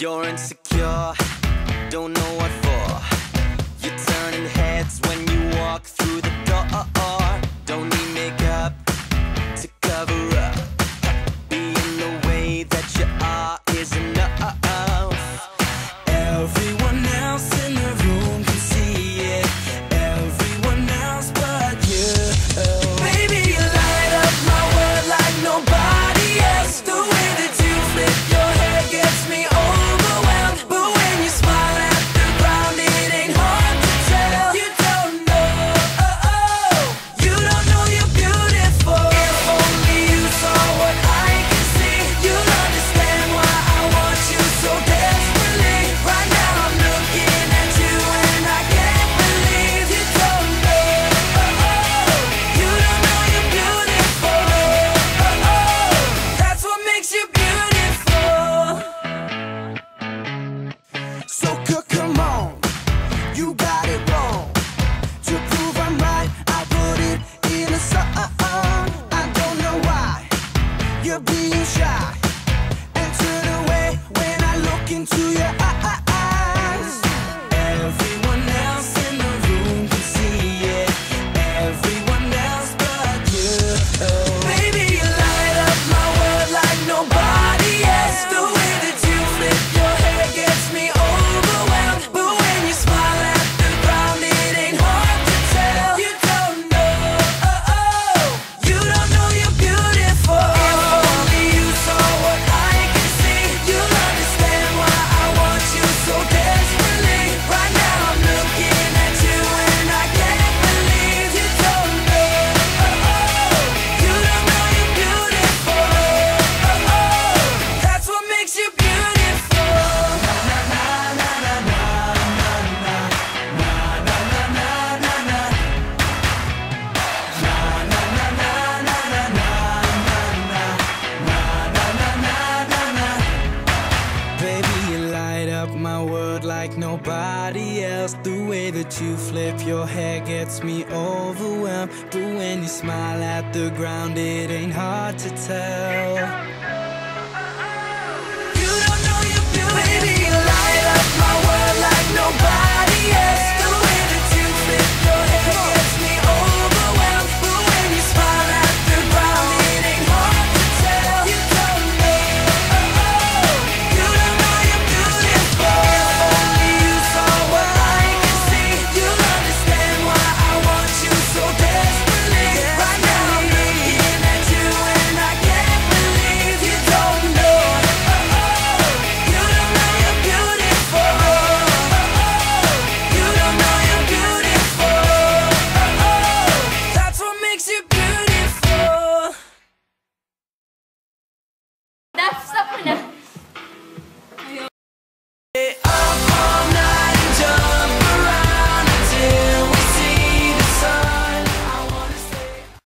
You're insecure, don't know what for. You're turning heads when you walk through the door. Don't need makeup to cover up. Being the way that you are is enough. Everyone else in the room can see it. Everyone else but you. Baby, you light up my world like nobody else. The way that you flip your hair gets me overwhelmed. But when you smile at the ground, it ain't hard to tell. You don't know, you don't know you're beautiful. If only you saw what I can see, you'll understand why I want you so desperately. Right now I'm looking at you and I can't believe you don't know, you don't know you're beautiful. That's what makes you beautiful. So come on, you got it wrong. To prove I'm right, I put it in a song. I don't know why you're being shy and turn away when I look into your eyes. Everyone else in the room can see it. Everyone else but you. Baby, you light up my world like nobody else. The way that you flip your hair gets me overwhelmed. But when you smile at the ground, it ain't hard to tell. You don't know, you don't know you're beautiful. If only you saw what I can see, you'll understand why I want you so desperately. Right now I'm looking at you and I can't believe you don't know, you don't know you're beautiful. That's what makes you beautiful. Baby, you light up my world like nobody else. The way that you flip your hair gets me overwhelmed. But when you smile at the ground, it ain't hard to tell. You don't know you're beautiful. Baby, you light up my world like nobody else. The way that you flip your hair gets me overwhelmed. But when you smile at the ground, it ain't hard to tell. You don't know, you don't know you're beautiful. If only you saw what I can see, you'll understand why I want you so desperately. Right now I'm looking at you and I can't believe you don't know, you don't know you're beautiful. You don't know you're beautiful. That's what makes you beautiful. Daph, stop mo na.